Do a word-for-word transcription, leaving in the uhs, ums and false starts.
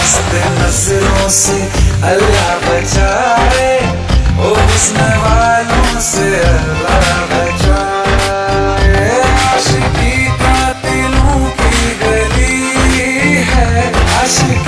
मस्त नजरों से अल्लाह बचाए, ओ हुस्न वालों से अल्लाह बचाए। आशिकी कातिलों की गली है, आशिकी